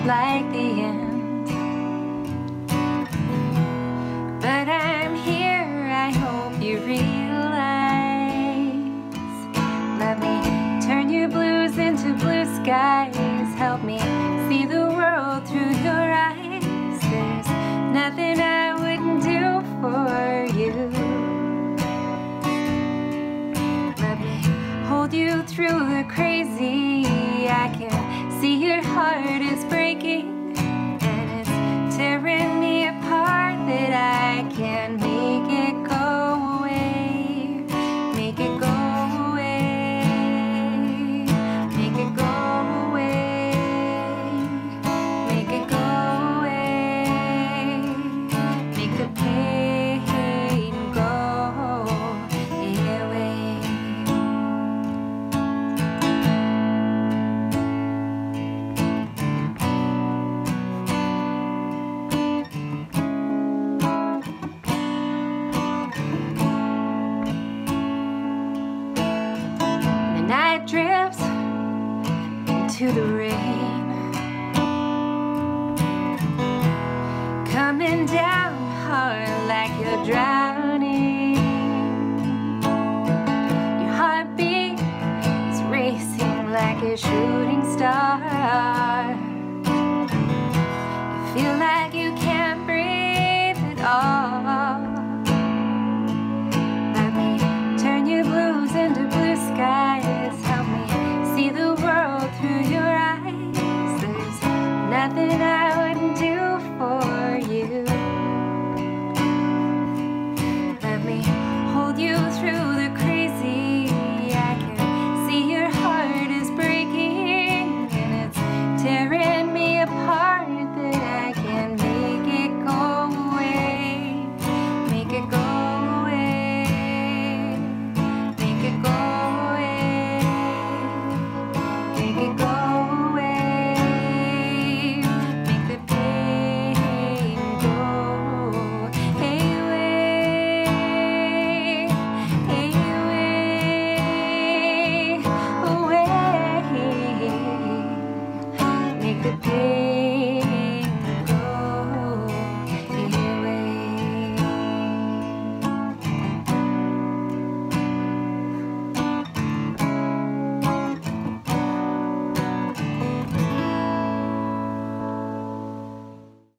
like the end. But I'm here, I hope you realize. Let me turn your blues into blue skies. Help me see the world through your eyes. There's nothing I wouldn't do for you. Let me hold you through the crazy. I can see your heart is breaking, and it's tearing me apart, that I can make it go away. Make it go away. Make it go away. Make it go away. Make the pain go away. Night drifts into the rain, coming down hard like you're drowning. Your heartbeat is racing like a shooting star. You feel like you can't breathe at all. Let me turn your blues into blue skies. Help me see the world through your eyes. There's nothing I